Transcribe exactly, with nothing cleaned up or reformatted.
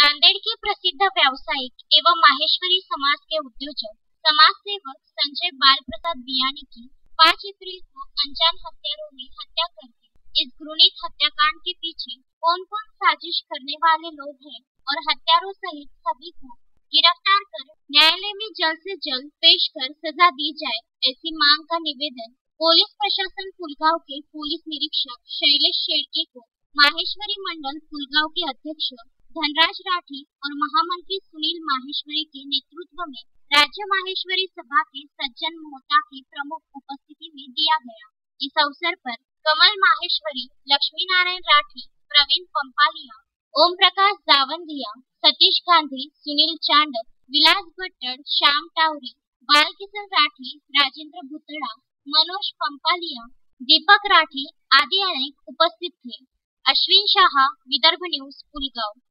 नांदेड़ के प्रसिद्ध व्यावसायिक एवं माहेश्वरी समाज के उद्योजक समाज सेवक संजय बाल प्रसाद बियानी की पाँच अप्रैल को अनजान हत्यारों ने हत्या कर दी। इस घृणित हत्याकांड के पीछे कौन कौन साजिश करने वाले लोग हैं और हत्यारों सहित सभी को गिरफ्तार कर न्यायालय में जल्द से जल्द पेश कर सजा दी जाए, ऐसी मांग का निवेदन पुलिस प्रशासन फुलगांव के पुलिस निरीक्षक शैलेश शेड़के को माहेश्वरी मंडल फुलगांव के अध्यक्ष धनराज राठी और महामंत्री सुनील माहेश्वरी के नेतृत्व में राज्य माहेश्वरी सभा के सज्जन मोहता की प्रमुख उपस्थिति में दिया गया। इस अवसर पर कमल माहेश्वरी, लक्ष्मी नारायण राठी, प्रवीण पंपालिया, ओम प्रकाश दावंदिया, सतीश गांधी, सुनील चांडक, विलास भट्टड़, श्याम टावरी, बालकिशन राठी, राजेंद्र भुतड़ा, मनोज पंपालिया, दीपक राठी आदि अनेक उपस्थित थे। अश्विन शाह, विदर्भ न्यूज, फुलगांव।